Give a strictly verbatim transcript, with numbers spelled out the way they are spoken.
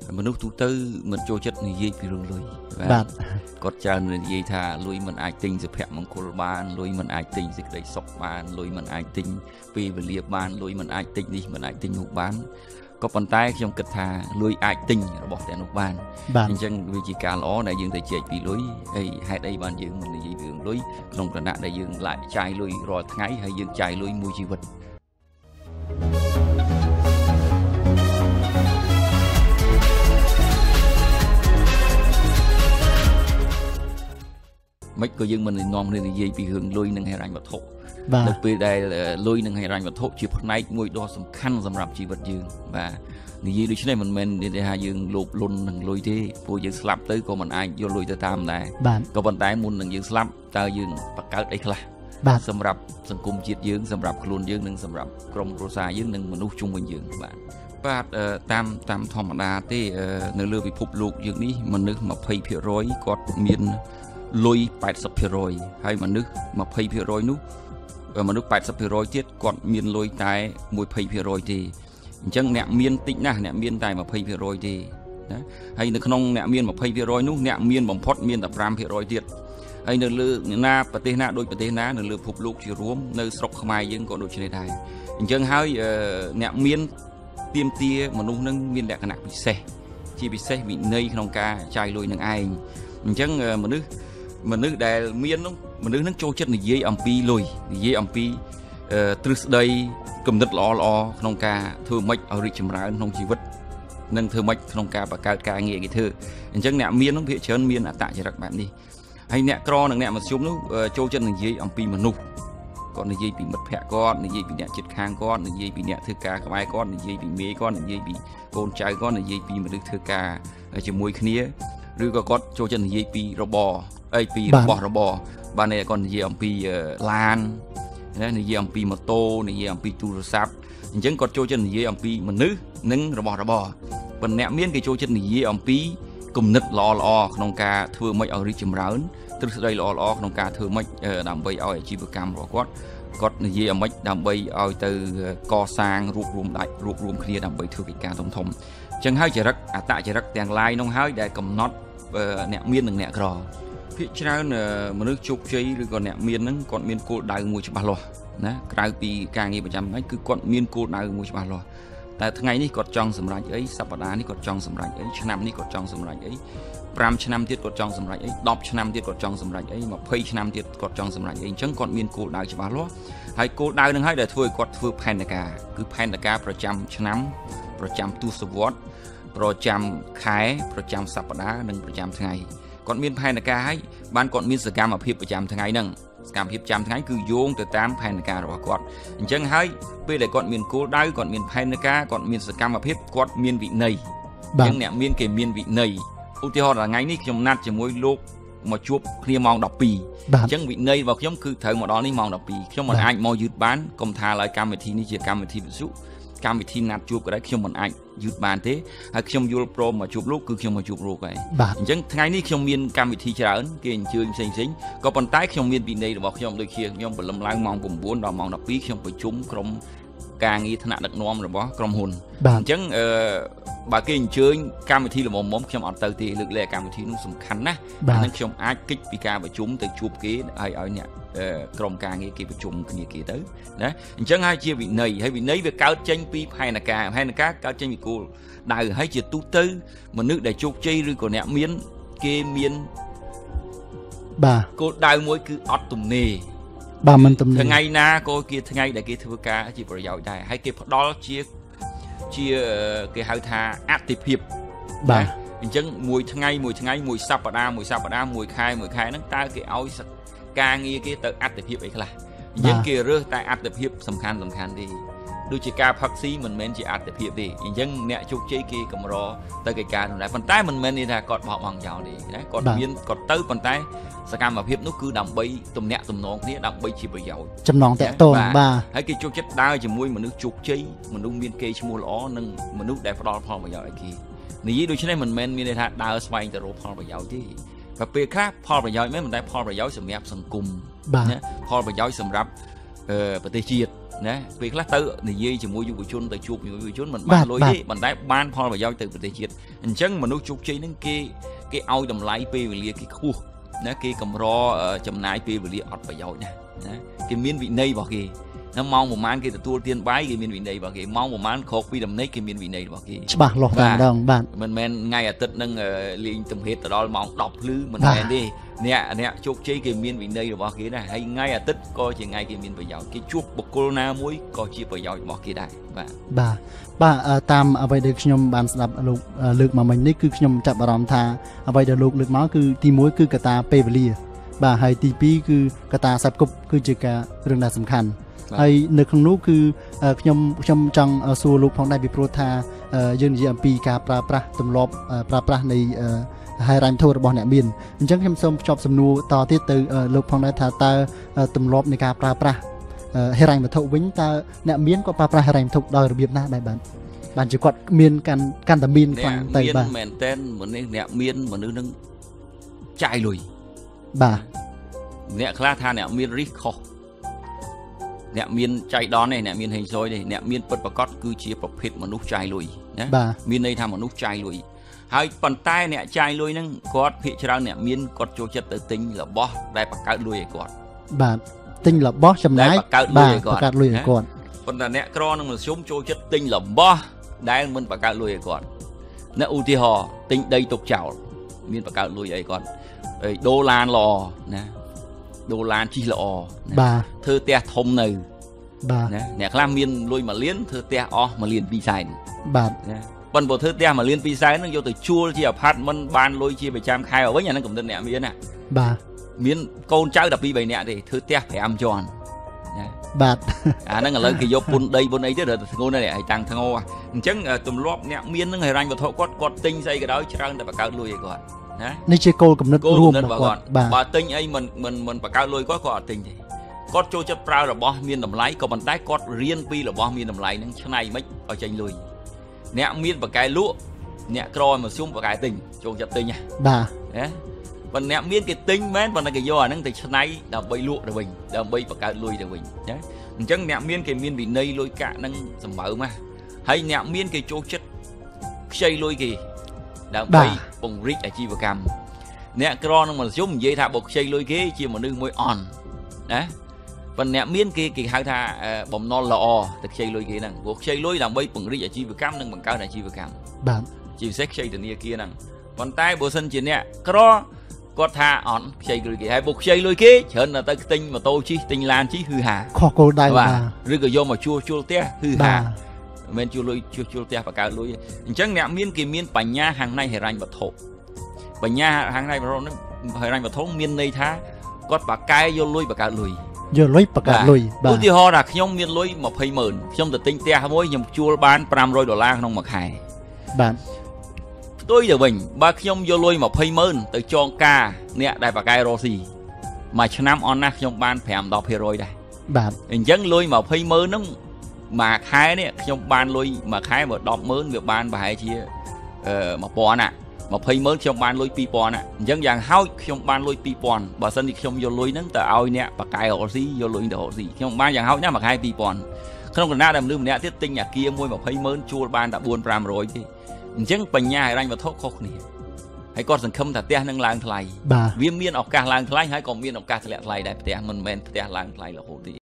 មនុស្សទូទៅមិនចូលចិត្តនិយាយពីរឿងលុយបាទគាត់ច្រើននិយាយថាលុយមិនអាចទិញសុភមង្គលបានលុយមិនអាចទិញសេចក្តីសុខបានលុយមិនអាចទិញពេលវេលាបានលុយមិនអាចទិញនេះមិនអាចទិញនោះបានក៏ប៉ុន្តែខ្ញុំគិតថាលុយអាចទិញរបស់ទាំងនោះបានអញ្ចឹងវាជាការល្អដែលយើងទៅជែកពីលុយហើយហេតុអីបានយើងមិននិយាយពីរឿងលុយក្នុងគណៈដែលយើងឡាយចាយលុយរាល់ថ្ងៃហើយយើងចាយលុយមួយជីវិតមិនក៏យើងមិននាំគ្នានិយាយពីរឿងលុយនិងហិរញ្ញវត្ថុនៅពេលដែលលុយនិងហិរញ្ញវត្ថុជាផ្នែកមួយដ៏សំខាន់សម្រាប់ជីវិតយើងបាទនិយាយដូច្នេះមិនមែននិយាយថាយើងលោភលន់នឹងលុយទេព្រោះយើងស្លាប់ទៅក៏មិនអាចយកលុយទៅតាមដែរក៏ប៉ុន្តែមុននឹងយើងស្លាប់តើយើងបង្កើតអីខ្លះសម្រាប់សង្គមជាតិយើងសម្រាប់ខ្លួនយើងនិងសម្រាប់ក្រុមគ្រួសារយើងនិងមនុស្សជុំវិញយើងបាទបាទតាមតាមធម្មតាទេនៅលើពិភពលោកយើងនេះមនុស្ស ยี่สิบเปอร์เซ็นต์ គាត់មានលុយ แปดสิบเปอร์เซ็นต์ ហើយមនុស្ស ยี่สิบเปอร์เซ็นต์ នោះមនុស្ស แปดสิบเปอร์เซ็นต์ ទៀតគាត់មានលុយតែ หนึ่งเปอร์เซ็นต์ ទេអញ្ចឹងអ្នកមានតិចណាស់អ្នកមានតែ ยี่สิบเปอร์เซ็นต์ ទេណាហើយនៅក្នុងអ្នកមាន ยี่สิบเปอร์เซ็นต์ នោះអ្នកមានបំផុតមានតែ ห้าเปอร์เซ็นต์ ទៀតហើយនៅលើណាប្រទេសណាដូចប្រទេសណានៅលើពិភពលោកជារួមនៅស្រុកខ្មែរយើងក៏ដូចនេះដែរអញ្ចឹងហើយអ្នកមានទៀមទាមនុស្សនឹងមានលក្ខណៈពិសេសជាពិសេសវិន័យក្នុងការចាយលុយនឹងឯងអញ្ចឹងមនុស្សមនុស្សដែលមាននោះមនុស្សនឹងចូលចិត្តនិយាយអំពីលុយនិយាយអំពីទ្រឹស្ដីគំនិតល្អល្អក្នុងការធ្វើម៉េចឲ្យរីកចម្រើនក្នុងជីវិតនិងធ្វើម៉េចក្នុងការបង្កើតការងារគេធ្វើអញ្ចឹងអ្នកមាននោះភាគច្រើនមានអត្តចរិតបែបនេះហើយអ្នកក្រនិងអ្នកមធ្យមនោះចូលចិត្តនិយាយអំពីមនុស្សគាត់និយាយពីមិត្តភ័ក្តិគាត់និយាយពីអ្នកជិតខាងគាត់និយាយពីអ្នកធ្វើការក្បែរគាត់និយាយពីមេគាត់និយាយពីកូនចៅគាត់និយាយពីមនុស្សធ្វើការជាមួយគ្នាឬក៏គាត់ចូលចិត្តនិយាយពីរបរអីពីរបស់របរបាទនេះគាត់និយាយអំពីឡានណានិយាយអំពីម៉ូតូនិយាយអំពីទូរស័ព្ទអញ្ចឹងគាត់ចូលចិត្តនិយាយអំពីមនុស្សនិងរបស់របរប៉ុន្តែអ្នកមានគេចូលចិត្តនិយាយអំពីគំនិតល្អល្អក្នុងការធ្វើម៉េចឲ្យរីកចម្រើនទ្រឹស្ដីល្អល្អក្នុងការធ្វើម៉េចដើម្បីឲ្យអាជីវកម្មរបស់គាត់គាត់និយាយអំម៉េចដើម្បីឲ្យទៅកសាងរួបរวมដាច់រួបរวมគ្នាដើម្បីធ្វើកិច្ចការធំធំអញ្ចឹងហើយចរិតអត្តចរិតទាំងឡាយនោះហើយដែលកំណត់អ្នកមាននិងអ្នកក្រភាគច្រើនមនុស្សជោគជ័យឬក៏អ្នកមានហ្នឹងគាត់មានគោលដៅមួយច្បាស់លាស់ណាក្រៅពីការងារប្រចាំថ្ងៃគឺគាត់មានគោលដៅមួយច្បាស់លាស់តែថ្ងៃនេះគាត់ចង់សម្រេចអីសប្តាហ៍នេះគាត់ចង់សម្រេចអីឆ្នាំនេះគាត់ចង់សម្រេចអីห้าឆ្នាំទៀតគាត់ចង់សម្រេចអីដប់ឆ្នាំទៀតគាត់ចង់សម្រេចអីยี่สิบឆ្នាំទៀតគាត់ចង់សម្រេចអីអញ្ចឹងគាត់មានគោលដៅច្បាស់លាស់ហើយគោលដៅនឹងហើយដែលធ្វើឲ្យគាត់ធ្វើផែនការគឺផែនការប្រចាំឆ្នាំប្រចាំទសវត្សរ៍ប្រចាំខែប្រចាំសប្តាហ៍និងប្រចាំថ្ងៃគាត់មានផែនការហើយបានគាត់មានសកម្មភាពប្រចាំថ្ងៃហ្នឹងសកម្មភាពប្រចាំថ្ងៃគឺយោងទៅតាមផែនការរបស់គាត់អញ្ចឹងហើយពេលដែលគាត់មានគោលដៅគាត់មានផែនការគាត់មានសកម្មភាពគាត់មានវិន័យអញ្ចឹងអ្នកមានគេមានវិន័យឧទាហរណ៍ថ្ងៃនេះខ្ញុំណាត់ជាមួយលោកមកជួបគ្នាម៉ោងដប់ពីរអញ្ចឹងវិន័យរបស់ខ្ញុំគឺត្រូវមកដល់នេះម៉ោងដប់ពីរខ្ញុំមិនអាចមកយឺតបានកុំថាឡើយកម្មវិធីនេះជាកម្មវិធីវិទ្យុកម្មវិធីណាត់ជួបក៏ដែរខ្ញុំមិនអាចយឺតបានទេហើយខ្ញុំយល់ព្រមមកជួបលោកគឺខ្ញុំមកជួបលោកហើយអញ្ចឹងថ្ងៃនេះខ្ញុំមានកម្មវិធីច្រើនគេអញ្ជើញផ្សេងផ្សេងក៏ប៉ុន្តែខ្ញុំមានវិន័យរបស់ខ្ញុំដូចជាខ្ញុំព្រលឹមឡើងម៉ោងchínដល់ម៉ោងដប់ពីរខ្ញុំប្រជុំក្រុមការងារថ្នាក់ដឹកនាំរបស់ក្រុមហ៊ុនអញ្ចឹងអឺបើគេអញ្ជើញកម្មវិធីល្មមៗខ្ញុំអត់ទៅទេលើកលែងកម្មវិធីនោះសំខាន់ណាស់អានឹងខ្ញុំអាចគិតពីការប្រជុំទៅជួបគេហើយឲ្យអ្នកក្រុមការងារគេប្រជុំគ្នាគេទៅណាអញ្ចឹងហើយជាវិន័យហើយវិន័យវាកើតចេញពីផែនការផែនការកើតចេញពីគោលដៅហើយជាទូទៅមនុស្សដែលជោគជ័យឬក៏អ្នកមានគេមានបាទគោលដៅមួយគឺអត់ទំនេរបាទមិនទំនេរថ្ងៃណាក៏គេថ្ងៃដែលគេធ្វើការជាប្រយោជន៍ដែរហើយគេផ្ដល់ជាជាគេហៅថាអតិភិបបាទអញ្ចឹងមួយថ្ងៃមួយថ្ងៃមួយសប្តាហ៍មួយសប្តាហ៍មួយខែមួយខែហ្នឹងតើគេឲ្យការងារគេទៅអតិភិបអីខ្លះអញ្ចឹងគេរើសតែអតិភិបសំខាន់សំខាន់ទេដូចជាការផឹកស៊ីមិនមែនជាអតិភិបទេអញ្ចឹងអ្នកជោគជ័យគេកម្រទៅកិច្ចការនោះដែរប៉ុន្តែមិនមែនន័យថាគាត់បោកបង់ចោលទេណាគាត់មានគាត់ទៅប៉ុន្តែសកម្មភាពនោះគឺដើម្បីទំនាក់ទំនងគ្នាដើម្បីជាប្រយោជន៍ចំណងតាក់ទងបាទហើយគេចូលចិត្តដើរជាមួយមនុស្សជោគជ័យមនុស្សមានកេរ្តិ៍ឈ្មោះល្អនិងមនុស្សដែលផ្ដល់ផលប្រយោជន៍ឲ្យគេនិយាយដូច្នេះមិនមែនមានន័យថាដើរស្វែងទៅរកផលប្រយោជន៍ទេតែពេលខ្លះផលប្រយោជន៍មែនប៉ុន្តែផលប្រយោជន៍សម្រាប់សង្គមណាផលប្រយោជន៍សម្រាប់ប្រទេសជាតិ nè vì khác tới thì dây chỉ mua dụng chun tới chụp những vụ chun mình bán lối đi mình đã ban pho và giao từประเทศជាតិchẳng mà nó chụp chơi những cái cái ao đầm lái pe về lia cái khu nè cái cầm ro chầm nái pe về lia ọt và giao nè cái miếng vị này vào kì nó mong một màn cái tua tiên bái cái miếng vị này vào kì mong một màn khóc vì đầm nấy cái miếng vị này vào kì bạc lọt vàng đồng bạn mình men ngay ở tận nâng liên tầm hết từ đó mong đọc lư mình men đi nè nè chụp chơi cái miếng vị này vào kì này hay ngay ở tận coi chỉ ngay cái miếng vào giao cái chuột bọc corona muối coi chia vào giao vào kì đại và bà bà tam ở đây được nhom bàn sập lục lực mà mình đấy cứ nhom chặt bàm tha ở đây được lục lực máu cứ ti muối cứกระตา เปเวลีbà hay tiปีคือกระตาสับกบคือจะการเรื่องน่าสำคัญไอ้ในครั้งนู้คือខ្ញុំខ្ញុំចង់សួរលោកផងដែរពីព្រោះថាយើងនិយាយអំពីការប្រើប្រាស់ទម្លាប់ប្រើប្រាស់នៃហិរញ្ញវត្ថុរបស់អ្នកមានអញ្ចឹងខ្ញុំសូមភ្ជាប់សំណួរតទៀតទៅលោកផងដែរថាតើទម្លាប់នៃការប្រើប្រាស់ហិរញ្ញវត្ថុវិញតើអ្នកមានគាត់ប្រើប្រាស់ហិរញ្ញវត្ថុដោយរបៀបណាដែរបាទបានជាគាត់មានកាន់កាន់តែមានខ្លាំងទៅបាទមែនតែនមនុស្សអ្នកមានមនុស្សនឹងចាយលុយបាទអ្នកខ្លះថាអ្នកមានរិះខុសអ្នកមានចៃដន្យនេះអ្នកមានហេងស៊យនេះអ្នកមានពិតប្រាកដគឺជាប្រភេទមនុស្សចាយលុយណាមានន័យថាមនុស្សចាយលុយហើយប៉ុន្តែអ្នកចាយលុយហ្នឹងគាត់ភាគច្រើនអ្នកមានគាត់ចូលចិត្តទៅទិញរបស់ដែលបង្កើតលុយឲ្យគាត់បាទទិញរបស់ចំណាយបង្កើតលុយឲ្យគាត់បង្កើតលុយឲ្យគាត់ប៉ុន្តែអ្នកក្រនឹងមធ្យមចូលចិត្តទិញរបស់ដែលមិនបង្កើតលុយឲ្យគាត់អ្នកឧទាហរណ៍ទិញដីទុកចោលមានបង្កើតលុយឲ្យគាត់ដូឡានល្អណាដូឡានជិះល្អបាទធ្វើផ្ទះធំនៅបាទណាអ្នកខ្លះមានលុយមួយលានធ្វើផ្ទះអស់មួយលានពីរសែនបាទណាប៉ុន្តែធ្វើផ្ទះមួយលានពីរសែនហ្នឹងយកទៅជួលជាអាផាតមិនបានលុយជាប្រចាំខែឲ្យវិញអាហ្នឹងកំណត់អ្នកមានណាបាទមានកូនចៅតែពីរបីនាក់ទេធ្វើផ្ទះប្រាំជាន់ណាបាទអាហ្នឹងឥឡូវគេយកពុនដីពុនអីទៅធ្ងន់នេះឲ្យតាំងធ្ងោអញ្ចឹងទម្លាប់អ្នកមានហ្នឹងហិរញ្ញវត្ថុគាត់គាត់ទិញស្អីក៏ដោយច្រើនតែបង្កើតលុយឲ្យគាត់ណានេះជាគោលគំនិតរួមរបស់គាត់បើទិញអីមិនមិនមិនបង្កើតលុយគាត់គាត់អត់ទិញទេគាត់ចូលចិត្តប្រើរបស់មានតម្លៃក៏ប៉ុន្តែគាត់រៀនពីរបស់មានតម្លៃហ្នឹងឆ្នៃមិនឲ្យចេញលុយអ្នកមានបកកែលក់អ្នកក្រឲ្យមកស៊ុំបកកែទិញចូលចិត្តទិញណាបាទណាប៉ុន្តែអ្នកមានគេទិញមែនប៉ុន្តែគេយកអាហ្នឹងទៅឆ្នៃដើម្បីលក់ទៅវិញដើម្បីបង្កើតលុយទៅវិញណាអញ្ចឹងអ្នកមានគេមានវិន័យលុយកាក់ហ្នឹងសម្បើមណាហើយអ្នកមានគេចូលចិត្តខ្ចីលុយគេដើម្បីពង្រីកអាជីវកម្មអ្នកក្រនឹងមកជុំនិយាយថាបើខ្ចីលុយគេជាមនុស្សមួយអន់ណាប៉ុន្តែអ្នកមានគេគេហៅថាបំណុលល្អទៅខ្ចីលុយគេហ្នឹងព្រោះខ្ចីលុយដើម្បីពង្រីកអាជីវកម្មនិងបង្កើនអាជីវកម្មបាទជាពិសេសខ្ចីធនាគារហ្នឹងប៉ុន្តែបើសិនជាអ្នកក្រគាត់ថាអត់ខ្ចីលុយគេហើយបើខ្ចីលុយគេច្រើនតែទៅទិញម៉ូតូជិះទិញឡានជិះហឺហាខុសគោលដៅបាទឬក៏យកមកជួលជួលផ្ទះហឺហាមិនជួលលុយជួលជួលផ្ទះបង្កើតលុយអញ្ចឹងអ្នកមានគេមានបញ្ញាខាងនៃហិរញ្ញវត្ថុបញ្ញាខាងនៃវត្ថុហ្នឹងហិរញ្ញវត្ថុមានន័យថាគាត់បកកែយកលុយបង្កើតលុយយកលុយបង្កើតលុយបាទឧទាហរណ៍ថាខ្ញុំមានលុយម្ភៃម៉ឺនខ្ញុំទៅទិញផ្ទះមួយខ្ញុំជួលបានប្រាំរយដុល្លារក្នុងមួយខែបាទផ្ទុយទៅវិញបើខ្ញុំយកលុយម្ភៃម៉ឺនទៅចងការអ្នកដែលបកកែរស់ស៊ីមួយឆ្នាំអន់ណាស់ខ្ញុំបានប្រាំដល់ភាគរយដែរបាទអញ្ចឹងលុយម្ភៃម៉ឺនហ្នឹងមួយខែនេះខ្ញុំបានលុយមួយខែមកដប់ម៉ឺនវាបានប្រហែលជាអឺមួយពាន់ណាម្ភៃម៉ឺនខ្ញុំបានលុយពីរពាន់ណាអញ្ចឹងយ៉ាងហោចខ្ញុំបានលុយពីរពាន់បើសិនជាខ្ញុំយកលុយហ្នឹងទៅឲ្យអ្នកបកកែរស់ស៊ីយកលុយទៅរស់ស៊ីខ្ញុំបានយ៉ាងហោចណាមួយខែពីរពាន់ក្នុងគណៈដែលមនុស្សម្នាក់ទៀតទិញអាគារមួយម្ភៃម៉ឺនជួលបានតែបួនប្រាំរយទេអញ្ចឹងបញ្ញាហិរញ្ញវត្ថុខុសគ្នាហើយគាត់សង្ឃឹមថាផ្ទះនឹងឡើងថ្លៃវាមានឱកាសឡើងថ្លៃហើយក៏មានឱកាសធ្លាក់ថ្លៃដែរផ្ទះមិនមែនផ្ទះឡើងថ្លៃរហូតទេ